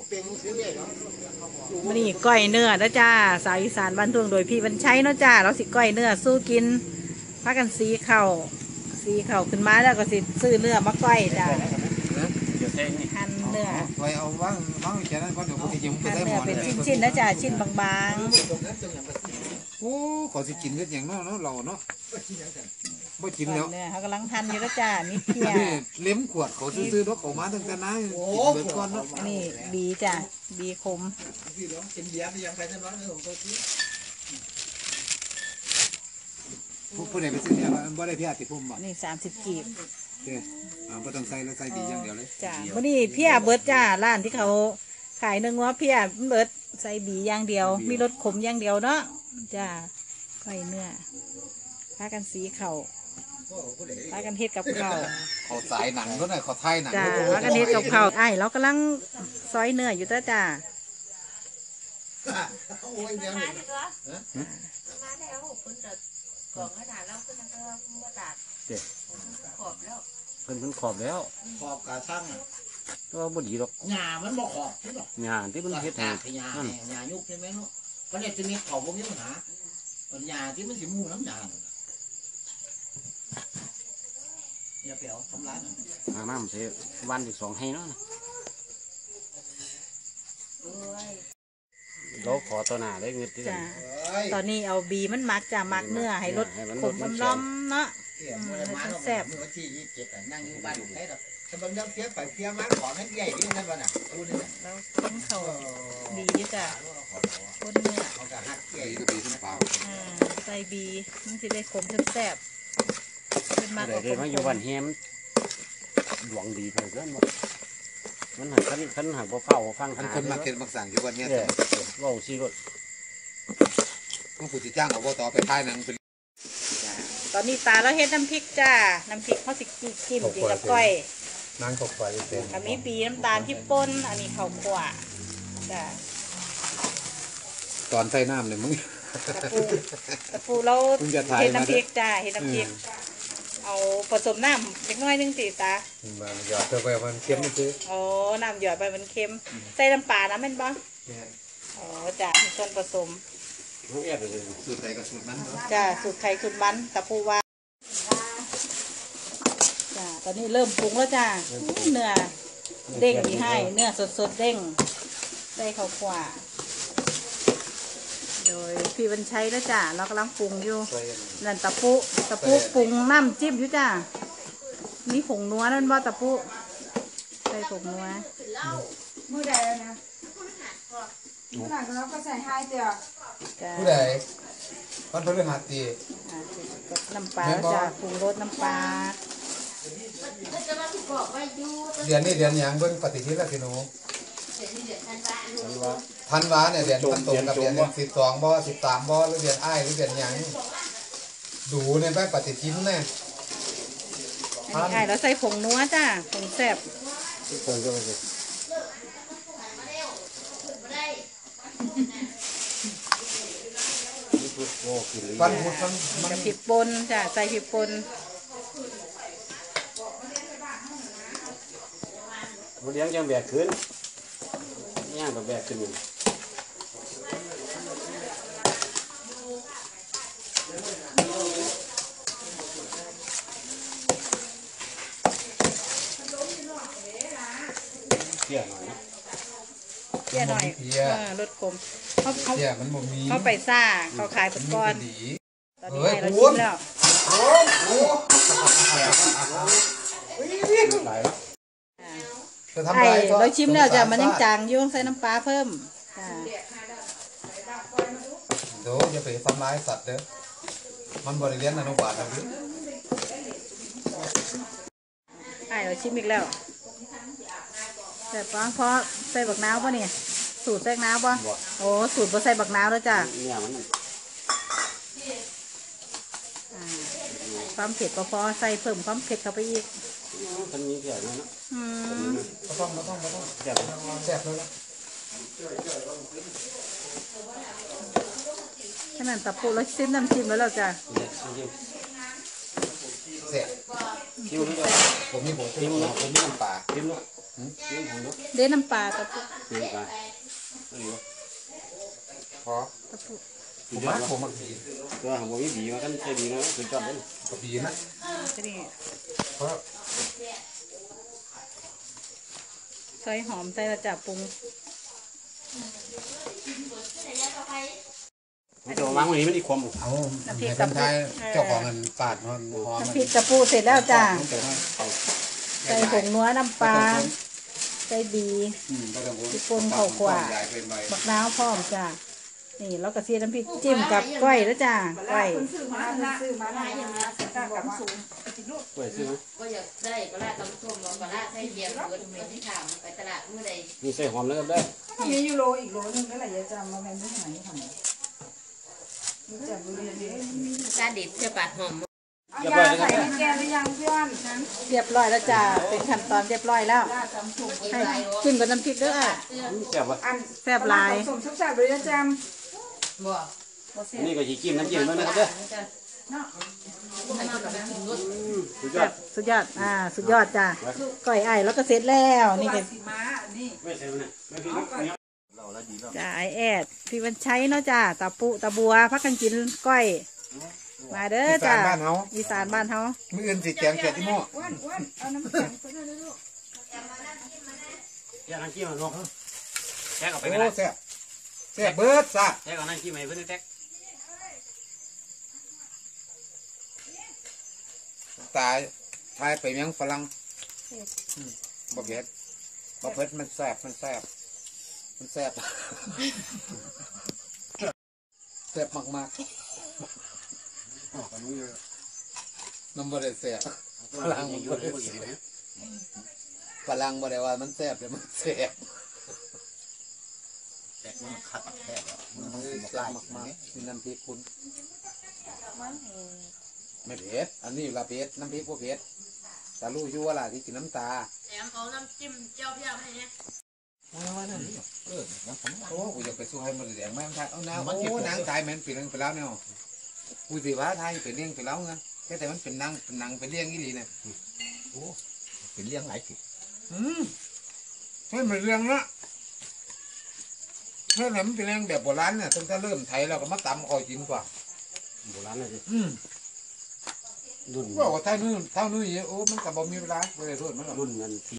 มันนี่ก้อยเนื้อนะจ้าสาวอีสานบ้านทุ่งโดยพี่บรรชัยเนาะจ้าเราสิก้อยเนื้อสู้กินพากันสีเข่าขึ้นมาแล้วก็สิซื้อเนื้อมาก้อยจ้าหั่นเนื้อไว้เอาว่างแค่นั้นก็เดี๋ยวผมจะยิ้มไปได้หมดเป็นชิ้นๆนะจ้าชิ้นบางโอ้ขอสิกินกันอย่างเนาะเราเนาะไม่กินแล้วเนี่ยเขากำลังหั่นอยู่แล้วจ้านี่เพียเลี้ยมขวดเขาซื้อรถเขามาตั้งแต่นั้นกินเบิดก่อนเนาะนี่บีจ้าบีคมผู้ใดไปซื้อเนี่ยบ่ได้เพียติพุ่มบ่นี่30 กีบโอเคบ่ต้องใส่แล้วใส่บีอย่างเดียวเลยจ้าวันนี้เพียเบิร์ดจ้าร้านที่เขาขายเนื้อเพียเบิร์ดใส่บีอย่างเดียวมีรสขมอย่างเดียวเนาะจ้าก้อยเนื้อพากันสีเข่าพากันเฮ็ดกับข้าวเขาสายหนังก็หน่อยเขาไทยหนังจ้าพากันเฮ็ดกับข้าวไอ้เรากำลังซอยเนื้ออยู่จ้าเพิ่นขอบแล้วขอบกระทั่งก็บ่ดีหรอกหญ้ามันบ่ขอบใช่หรอหญ้าที่มันเฮ็ดให้หญ้ายุบใช่ไหมเนาะก็เลยจะมีขอบพวกนี้ปัญหาหญ้าที่มันสิมูน้ำหญ้าอย่าเปล่าทำร้ายหน่อยน้ำเสียวันอีก2ให้เนาะเราขอตัวหน้าได้เงินที่จ้าตอนนี้เอาบีมันมักจ้ามักเนื้อให้รสขมล้อมเนาะแซ่บที่27นั่งอยู่บ้านใครหรอกถ้าบางอย่างเสียไปเสียมาขอให้ใหญ่ที่นั่นวะน่ะดูนี่แล้วกินข้าวบีจ้าคนเนื้อเขาจะหักใหญ่ก็บีขึ้นเปล่าใส่บีมันจะได้ขมแซ่บเป็นมากกว่ามาอยู่บ้านแฮมหลวงดีเพิ่นเกินบ่มันหักคันหักบ่เฝ้าฟังคนมาเก็บมาสั่งอยู่วันนี้เว้าสิรถต้องผู้ที่จ้างอบตไปท้ายหนังเป็นตอนนี้ตาเราเฮ็ดน้ำพริกจ้าน้ำพริกเขาสิจิ้มกินกับก้อยนางตกไฟเป็นอันนี้บีน้ำตาลที่ป่นอันนี้ข้าวคั่วจ้าตอนใส่น้ำเลยมึงตะปูเราเฮ็ดน้ำพริกจ้าเฮ็ดน้ำพริกเอาผสมน้ำเล็กน้อยนึงสิตาหยอดไปมันเค็มนิดนึงอ๋อน้ำหยอดไปมันเค็มใส่น้ำปลานะแม่นบ่อ๋อจ้าส่วนผสมสูตรไทยกับสูตรมันจ้าสูตรไทยสูตรมันตะปูว่าจ้าตอนนี้เริ่มปรุงแล้วจ้าเนื้อเด้งดีให้เนื้อสดๆเด้งใส่ข้าวคั่วโดยพี่บรรชัยแล้วจ้าเรากำลังปรุงอยู่นั่นตะปูปรุงน้ำจิ้มอยู่จ้ามีผงนัวนั่นว่าตะปูใส่ผงนัวมือใดนะมือหลังเราก็ใส่ให้เดียวผู้ใดวันพฤหัสตีน้ำปลาจ้าปรุงรสน้ำปลาเดือนนี้เดือนยังเบิ้งปฏิทินละพี่หนูธันวาเนี่ยเดือนมันตรงกับเดือน12บ่13บ่หรือเดือนอ้ายหรือเดือนยังดูเนี่ยไปปฏิทินเนี่ยใช่แล้วใส่ผงนัวจ้าผงแซ่บวันพุธมันผิดป่นจ้าใส่ผิดป่นเลี้ยงยังแบกขึ้นย่างกับแบกขึ้นเที่ยหน่อยรถกลมเขาไปซ่าเขาขายเป็นก้อนตอนนี้เราชิมแล้วเราชิมแล้วจ้ะมันยังจางยุ่งใส่น้ำปลาเพิ่มเดี๋ยวจะไปทำร้ายสัตว์เด้อมันบริเวณอนุบาลนะพี่เราชิมอีกแล้วแต่เพราะใส่บักน้ำป่ะเนี่ยสูตรใส่น้ำป่ะโอ้สูตรบ่ใส่บักน้ำแล้วจ้ะความเผ็ดก็พอใส่เพิ่มความเผ็ดเข้าไปอีกมันมีแค่นั้นนะไม่ต้องแซ่บเลยขนาดตะปูแล้วซิมน้ำจิ้มแล้วเราจ้ะเสร็จผมมีน้ำปลาเลี้ยงของลูกเด้น้ำปลาตะปุเลี้ยงกันนี่วะพอตะปุผมมักผมมักตัวของผมดีมากันใจดีนะสุดยอดเลยก็ดีนะจะนี่เพราะซอยหอมใส่ละจ้ะปรุงมันจะวางไว้นี่มันอีกความเอาให้คนไทยเจ้าของเงินปาดมันหอมน้ำพริกตะปูเสร็จแล้วจ้ะเดี๋ยวนะใส่ผงนัวน้ำปลาใส่บีก็ต้องพริกป่นข้าวขวาบักน้าวพร้อมจ้ะนี่แล้วก็เสียน้ำพริกจิ้มกับก้อยแล้วจ้ะก้อยคนซื้อมาได้อย่างนี้ตั้งกับสูงกล้วยซื้อไหมก็อยากได้ปลาตำส้มลองปลาใส่เบียร์เกิดเหมือนที่ถามไปตลาดเมื่อใดนี่ใส่หอมแล้วก็ได้ถ้ามียูโรอีกโลนึงก็ไหลจะจำมาเป็นที่ไหนทำไมจะบริเวณนี้ซาดิบจะปาดหอมเอายาใส่ให้แกหรือยังพี่อ้อนนั้นเรียบร้อยแล้วจ้ะเป็นขั้นตอนเรียบร้อยแล้วยาจำสูงให้จิ้มกับน้ำพริกด้วยแซ่บวะอันแซ่บหลายสมสุขสันต์บริเวณจบ่อันนี้ก็จีจิ้มน้ำจิ้มแล้วนะครับเด้อให้คนไปกินรสสุดยอแซ่ดบสุดยอดสุดยอดจ้ะก้อยไอ้แล้วก็เสร็จแล้วนี่ก็สีม้านี่ไม่ใช่มันเนี่ยไม่พี่ลูกเนี่ยเราละดีแล้วจ้ะไอแอดพี่วันใช้เนาะจ้ะตาปุตาบัวพักกันกินก้อยมาเด้อจ้ะบ้านเฮาอีสานบ้านเฮามื้ออื่นสิแกงเขียดที่หม้ออ้วนเอาน้ำแข็งไปด้วยลูกแยกน้ำจิ้มมันลงแยกออกไปโอ้ก็ได้แซ่บแซ่บเบิดซะแยกเอาน้ำจิ้มให้เพื่อนแท็กตายทายไปเมียงฝรั่งบ่เผ็ดบ่เผ็ดมันแซ่บมันแซ่บมันแซ่บแซ่บมากๆมันบ่ได้แซ่บฝรั่งมันบ่ได้แซ่บฝรั่งบ่ได้ว่ามันแซ่บแต่มันแซ่บแต่มันคัดแท้แซ่บมากๆนี่น้ำพริกคุณไม่เผ็ดอันนี้ละเผ็ดน้ำพริกบ่เผ็ดแต่รู้อยู่ว่าล่ะที่กินน้ำตาแถมเอาน้ำจิ้มเจ้าพี่ให้เนี่ยโอ้กูอยากไปสู้ให้มันแดงแม่งทายเอาน้ำโอ้นางตายแม่นเป็นเรื่องไปแล้วเนี่ยกูสิว่าทายเป็นเรื่องไปแล้วไงแต่มันเป็นนางเป็นนางเป็นเรื่องอีหลีเนี่ยเป็นเลี้ยงหลายสิให้มันเรื่องละเมื่อไหร่มันเป็นเรื่องแบบโบราณเนี่ยตั้งแต่เริ่มไทยเราก็มาตำคอยกินกว่าโบราณเลยสิรุ่นว่าไทยนู่นเท่านู้นโอ้มันกับบ่มีเวลาไม่ได้รุ่นมันหรอกรุ่นนั้น